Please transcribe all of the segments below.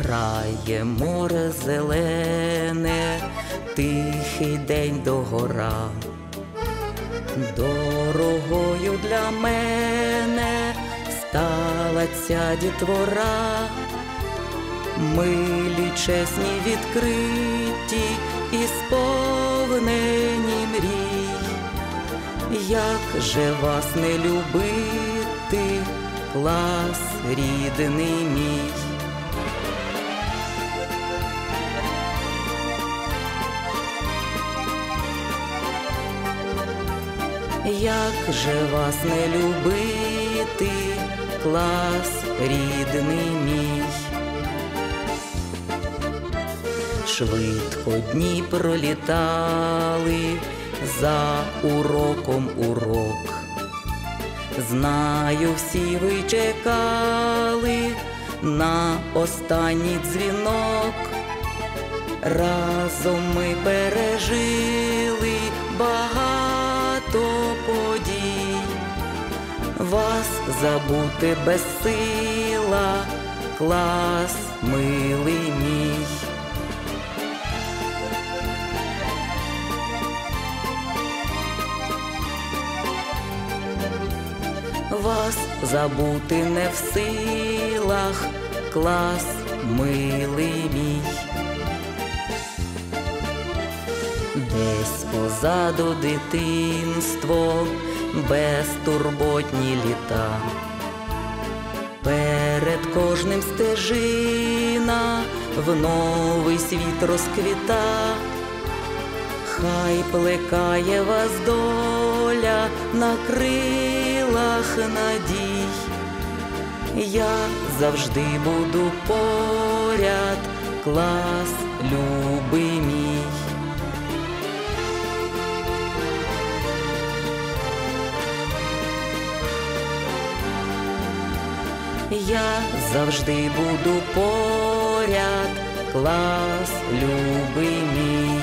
грає море зелене, тихий день догора. Дорогою для мене стала ця дітвора. Милі, чесні, відкриті і сповнені мрій. Як же вас не любити, клас рідний мій? Як же вас не любити, клас рідний мій? Швидко дні пролітали, за уроком урок. Знаю, всі ви чекали на останній дзвінок. Разом ми пережили багато подій. Вас забути безсила, клас милий мій. Вас забути не в силах, клас милий мій. Десь позаду дитинство, безтурботні літа. Перед кожним стежина в новий світ розквіта. Хай плекає вас доля на крилах надій. Я завжди буду поряд, клас любий мій. Я завжди буду поряд, клас любий мій.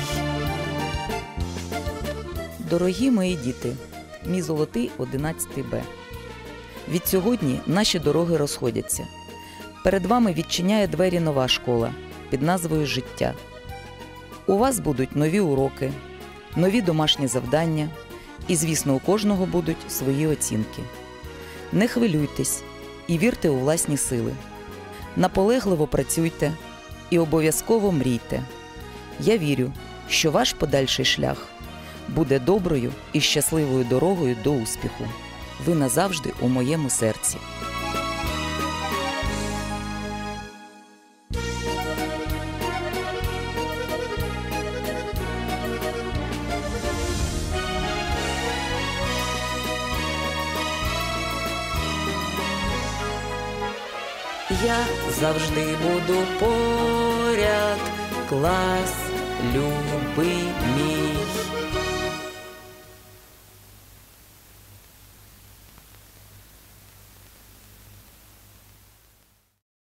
Дорогі мої діти, мій золотий 11 Б. Відсьогодні наші дороги розходяться. Перед вами відчиняє двері нова школа під назвою «Життя». У вас будуть нові уроки, нові домашні завдання і, звісно, у кожного будуть свої оцінки. Не хвилюйтесь і вірте у власні сили. Наполегливо працюйте і обов'язково мрійте. Я вірю, що ваш подальший шлях буде доброю і щасливою дорогою до успіху. Ви назавжди у моєму серці. Я завжди буду поряд, клас любий мій.